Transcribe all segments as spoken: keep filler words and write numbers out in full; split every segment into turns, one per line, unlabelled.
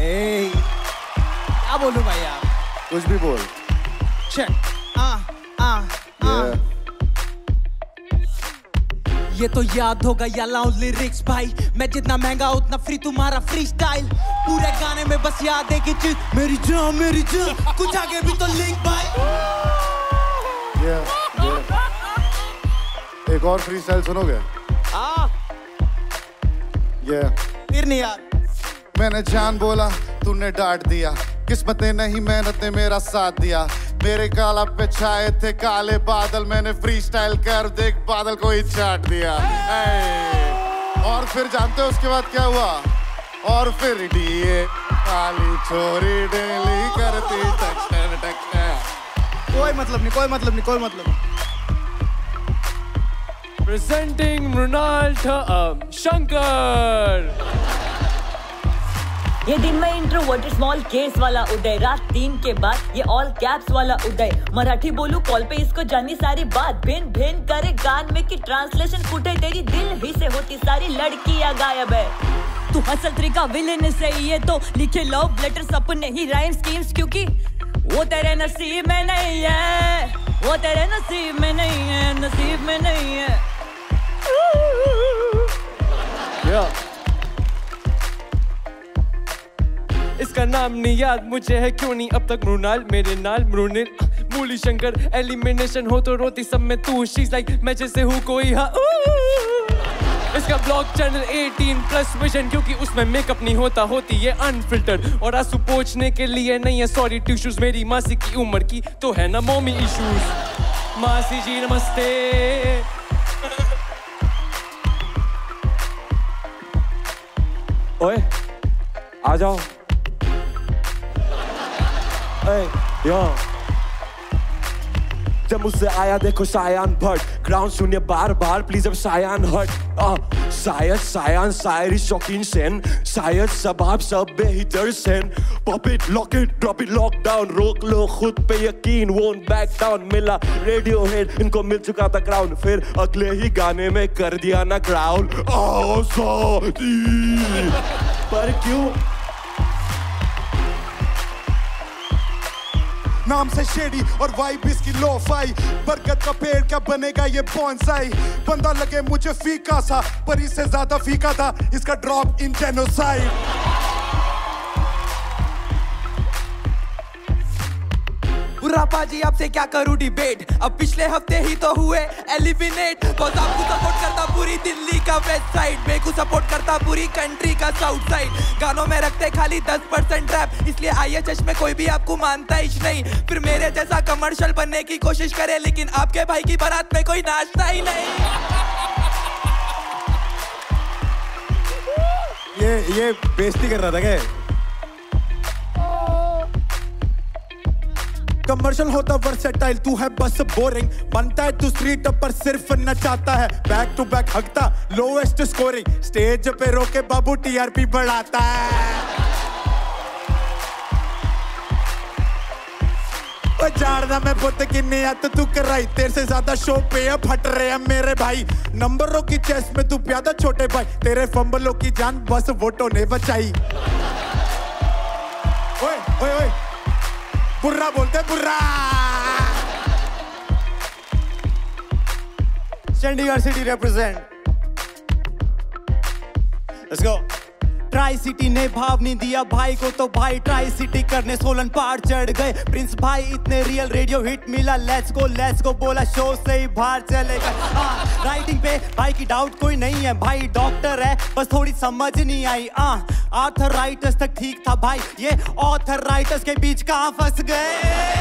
ए, क्या बोलूं भाई यार?
कुछ भी बोल।
चेक। आ, आ, आ। ये तो याद होगा या लाऊं लिरिक्स भाई, मैं जितना महंगा उतना फ्री तुम्हारा फ्री स्टाइल। पूरे गाने में बस याद है कि चीज मेरी जान मेरी जान, कुछ आगे भी तो लिंक भाई।
yeah, yeah. एक और फ्री स्टाइल सुनोगे?
हाँ।
yeah.
फिर नहीं यार।
मैंने जान बोला तूने डांट दिया, किस्मत ने नहीं मेहनत ने मेरा साथ दिया। मेरे काला पे छाए थे काले बादल, मैंने फ्री स्टाइल कर देख बादल को ही चाट दिया। और फिर जानते हो उसके बाद क्या हुआ? और फिर डीए काली छोरी डेली करती टक टक टक।
कोई मतलब नहीं, कोई मतलब नहीं, कोई मतलब नहीं।
Presenting मृणाल शंकर।
ये दिन में इंट्रोवर्टेड स्मॉल केस वाला उदय, रात तीन के बाद ये ऑल कैप्स वाला उदय। मराठी बोलू कॉल पे इसको जानी सारी बात, भेन भेन करे गान में की ट्रांसलेशन फूटे तेरी दिल ही से होती सारी लड़कियां गायब है। तू असल तरीका विलेन से ये तो लिखे लव लेटर्स अपने ही राइम स्कीम्स, क्योंकि वो तेरे नसीब में नहीं है, वो तेरे नसीब में नहीं है, नसीब में नहीं है।
yeah. इसका नाम नहीं याद मुझे है क्यों नहीं अब तक, मृणाल मेरे नाल मृणिल मूली शंकर। एलिमिनेशन हो तो रोती सब में तू, शीज लाइक मैं जैसे हूँ कोई हा। इसका ब्लॉग चैनल अठारह प्लस विजन, क्योंकि उसमें मेकअप नहीं होता, होती ये अनफिल्टर्ड। और आंसू पोंछने के लिए नहीं है सॉरी टिश्यूज, मेरी मासी की उम्र की तो है ना मॉमी इश्यूज। मासी जी नमस्ते।
ओए आ जाओ। Hey, yo. जब मुझसे आया देखो सायान भट्ट, ग्राउंड शून्य बार बार प्लीज अब सायान हट। आ, शायद सायान शायरी शौकीन सेन, शायद सब आप सब बेहतर सेन। Pop it lock it drop it lockdown, रोक लो खुद पे यकीन, वोंट बैक डाउन। मिला रेडियो हेड इनको मिल चुका था क्राउन, फिर अगले ही गाने में कर दिया ना ग्राउंड। पर क्यों
नाम से शेडी और वाइब इसकी लो फाई, बरगद का पेड़ क्या बनेगा ये बॉन्साई। बंदा लगे मुझे फीका सा पर इससे ज्यादा फीका था इसका ड्रॉप इन जेनोसाइड।
बुरा पाजी आपसे क्या करूं डिबेट, अब पिछले हफ्ते ही तो हुए एलिमिनेट। कौन आपको सपोर्ट करता पूरी दिल्ली का वेस्ट साइड, मैं को सपोर्ट करता पूरी कंट्री का साउथ साइड। गानों में रखते खाली दस परसेंट रैप, इसलिए आईएचएच में कोई भी आपको मानता ही नहीं। फिर मेरे जैसा कमर्शियल बनने की कोशिश करे, लेकिन आपके भाई की बारात में कोई नाचता ही नहीं।
ये ये बेइज्जती कर रहा था क्या? कमर्शियल होता वर्सेटाइल, तू है बस बोरिंग। बनता है तू स्ट्रीट पर सिर्फ नचाता है, बैक टू बैक हगता लोएस्ट स्कोरिंग। स्टेज पे रोके बाबू टीआरपी बढ़ाता है। ओ जानदा मैं पुत किन्नी हद तू कराई, तेरे से ज्यादा शो पे अब फट रहे हैं मेरे भाई। नंबरों की चेस में तू प्यादा छोटे भाई, तेरे फंबलों की जान बस वोटों ने बचाई। ओए ओए ओए बुर्रा बोलते बुर्रा। Chandigarh city represent, let's go. Tricity ने भाव नहीं दिया भाई को, तो भाई ट्राई सिटी करने सोलन पहाड़ चढ़ गए। प्रिंस भाई इतने रियल रेडियो हिट मिला, लेट्स गो लेट्स गो बोला शो से ही बाहर चले गए। हाँ राइटिंग पे भाई की डाउट कोई नहीं है, भाई डॉक्टर है बस थोड़ी समझ नहीं आई। आ ऑथर राइटर्स तक ठीक था भाई, ये ऑथर राइटर्स के बीच कहाँ फंस गए।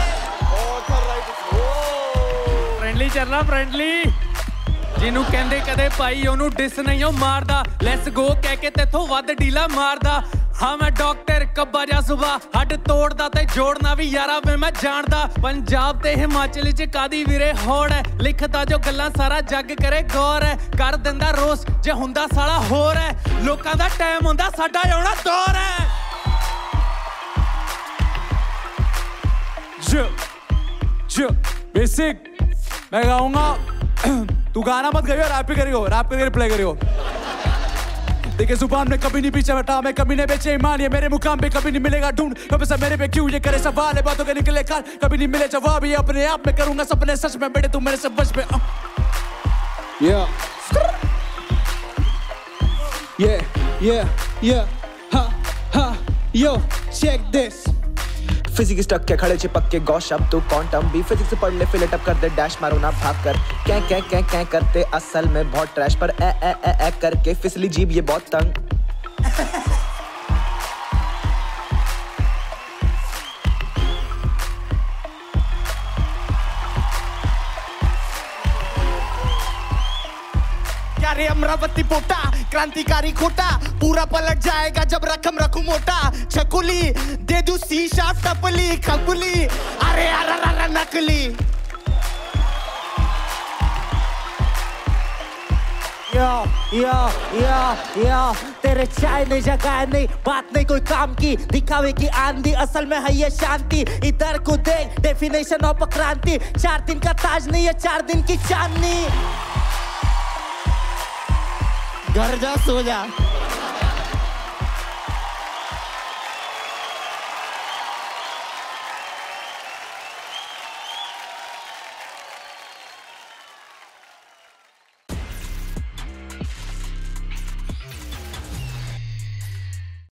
फ्रेंडली चलना फ्रेंडली, जिन्हों कहंदे कदे भाई ओनू डिस नहीं हो मारदा। लेट्स गो कह के तेथों वध डीला मारदा। हाँ मैं डॉक्टर कब्बा जा सुबह हड तोड़दा ते जोड़ना भी यारा वे मैं जानदा। पंजाब ते हिमाचल च कादी वीरे होड़ है, लिखदा जो गल्लां सारा जग करे गौर है। कर दिंदा रोस जे हुंदा साला होर है, लोकां दा टाइम हुंदा साडा आउणा दौर है।
ज ज बेसिक मैं गाऊंगा, तू गाना मत गाइयो, रैप ही करियो, रैप करके प्ले करियो। देखे जुबान में कभी नहीं पीछे हटा, मैं कभी नहीं बेचे ईमान, ये मेरे मुकाम पे कभी नहीं मिलेगा ढूंढ। कभी से मेरे पे क्यों ये करे सवाल है, बातों के निकले कान, कभी नहीं मिले जवाब, ये अपने आप में करूंगा सपने सच में, बेटे तू मेरे से बच में।
Yeah. Yeah, yeah, yeah. Ha, ha, yo, check this.
Physics टक के खड़े चिपक के गौ शब्द तो क्वांटम भी फिजिक्स पढ़ ले फिर टप कर दे डैश मारो ना भाग कर कै कै कै कै करते असल में बहुत ट्रैश पर ए ए ए ए करके फिसली जीभ ये बहुत तंग।
रे अमरावती पोटा क्रांतिकारी खोटा पूरा पलट जाएगा जब रकम रखूं मोटा छकुली दे दूं शीशा टपली खपली अरे अरे अरे नकली या या या या तेरे चाय नहीं जगाए नहीं बात नहीं कोई काम की दिखावे की आंधी असल में है ये शांति इधर को देख डेफिनेशन ऑफ क्रांति चार दिन का ताज नहीं है चार दिन की चांदनी घर जा सो जा